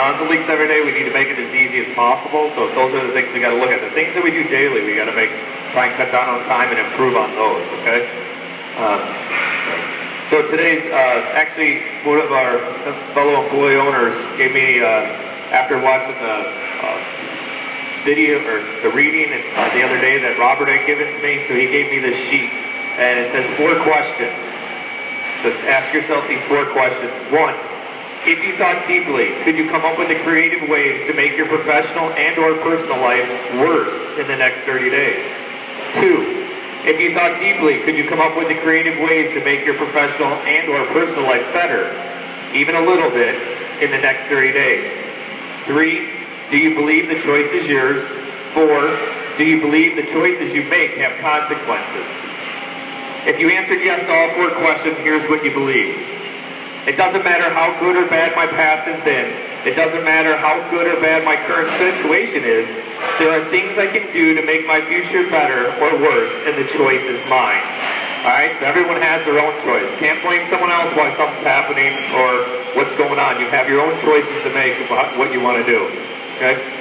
Nozzle leaks every day, we need to make it as easy as possible. So those are the things we got to look at. The things that we do daily, we got to try and cut down on time and improve on those. Okay. So today's actually one of our fellow employee owners gave me after watching the video or the reading the other day that Robert had given to me. So he gave me this sheet and it says 4 questions. So ask yourself these 4 questions. 1. If you thought deeply, could you come up with the creative ways to make your professional and or personal life worse in the next 30 days? 2, if you thought deeply, could you come up with the creative ways to make your professional and or personal life better, even a little bit, in the next 30 days? 3, do you believe the choice is yours? 4, do you believe the choices you make have consequences? If you answered yes to all 4 questions, here's what you believe. It doesn't matter how good or bad my past has been. It doesn't matter how good or bad my current situation is. There are things I can do to make my future better or worse, and the choice is mine. Alright, so everyone has their own choice. Can't blame someone else why something's happening or what's going on. You have your own choices to make about what you want to do. Okay?